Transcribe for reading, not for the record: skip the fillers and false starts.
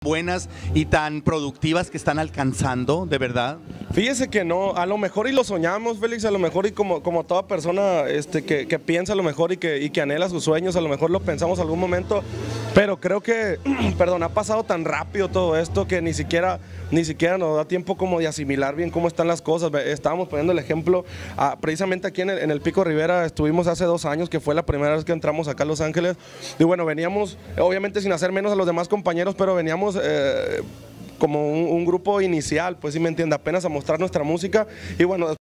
buenas y tan productivas que están alcanzando, de verdad? Fíjese que no, a lo mejor y lo soñamos, Félix, a lo mejor y como toda persona que piensa a lo mejor y que anhela sus sueños, a lo mejor lo pensamos algún momento, pero creo que, perdón, ha pasado tan rápido todo esto que ni siquiera nos da tiempo como de asimilar bien cómo están las cosas. Estábamos poniendo el ejemplo, precisamente aquí en el Pico Rivera estuvimos hace 2 años, que fue la primera vez que entramos acá a Los Ángeles, y bueno, veníamos, obviamente sin hacer menos a los demás compañeros, pero veníamos como un grupo inicial, pues sí me entiende, apenas a mostrar nuestra música, y bueno,